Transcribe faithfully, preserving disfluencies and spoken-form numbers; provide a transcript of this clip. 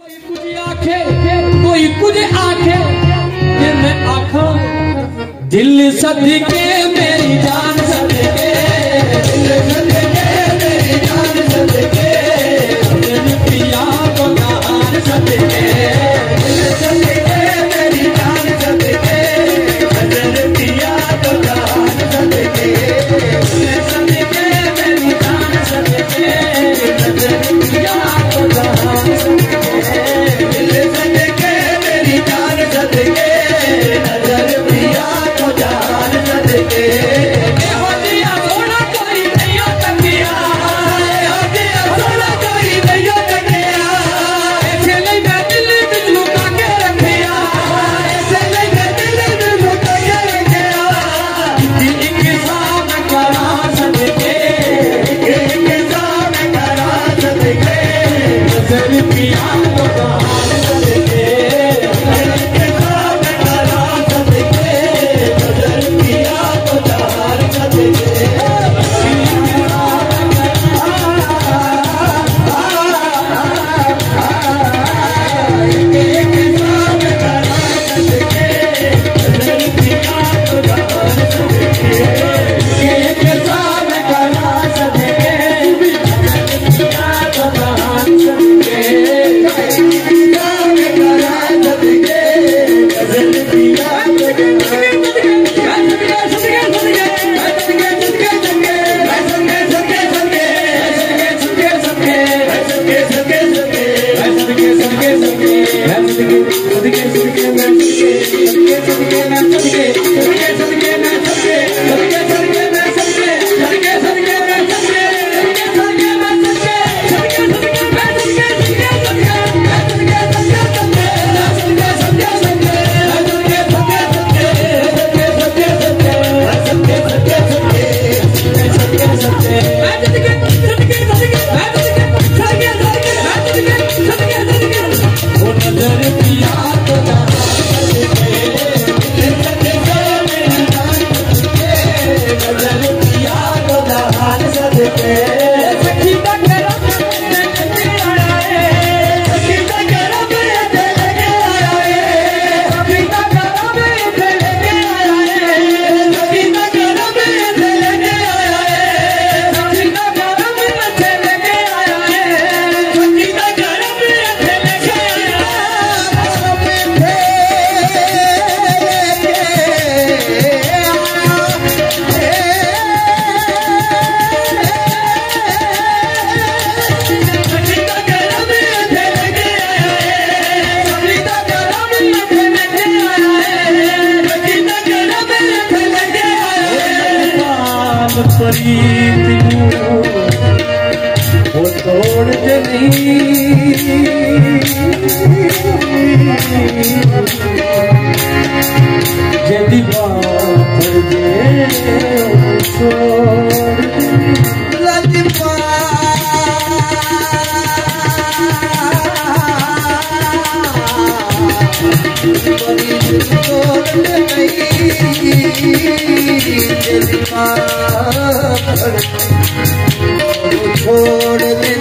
कुछ आखे कोई कुछ आखे ये मैं आखा दिल सदके मेरी जान सदके दिल सदके मेरी जान सदके दिल पिया को जान सदके दिल सदके मेरी जान सदके दिल पिया को जान सदके दिल सदके मेरी जान सदके दिल पिया को जान सदके दिल सदके मेरी जान सदके नजर पिया को जान सदके हो दिया सोना कोई नहीं तकिया हो दिया सोना कोई नहीं तकिया ऐसे नहीं मैं दिल में लुका के रखिया ऐसे नहीं मैं दिल में लुका के रखिया एक साथ करा सदके एक साथ करा सदके नजर पिया को जान सदके एक साथ करा सदके नजर पिया को जान सदके वो तोड़ नहीं जदी बात दे छोड़ लजपा तोड़ नहीं जदी बात छोड़ दे